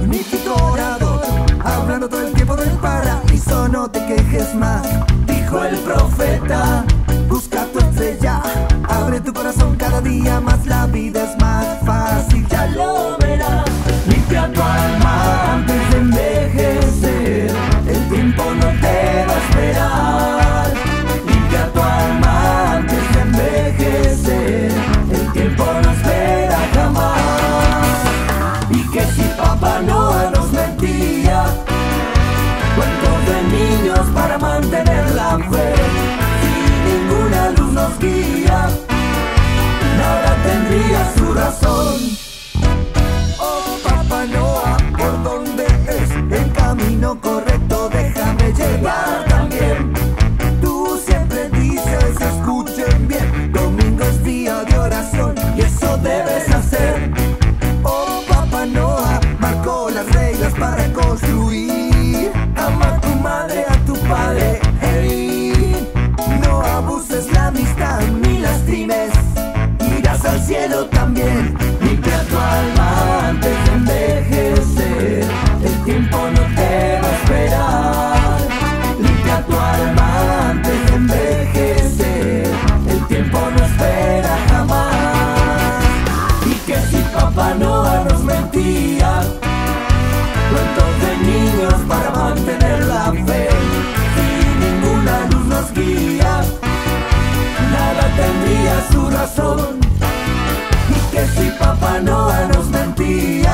mítico orador, hablando todo el tiempo del paraíso. No te quejes más, dijo el profeta. Busca tu estrella, abre tu corazón cada día más. La vida es más fácil, ya lo verás. Limpia tu alma antes de envejecer, el tiempo no te va a esperar. Limpia tu alma antes de envejecer, el tiempo no espera jamás. Y que si Papá Noel nos mentía, cuentos de niños para mantener la fe. Si ninguna luz nos guía, nada tendría su razón. Oh Papá Noel, ¿por dónde es el camino correcto? Déjame llegar también. Tú siempre dices, escuchen bien, domingo es día de oración y eso debes hacer. Oh Papá Noel, marcó las reglas para construir. Ama a tu madre, a tu padre, hey. No abuses la amistad ni lastimes, irás al cielo también. Limpia tu alma antes de envejecer, el tiempo no te va a esperar. Limpia tu alma antes de envejecer, el tiempo no espera jamás. Y que si Papá Noel nos mentía, cuentos de niños para mantener la fe. Si ninguna luz nos guía, nada tendría su razón. Y que si Papá Noel nos mentía,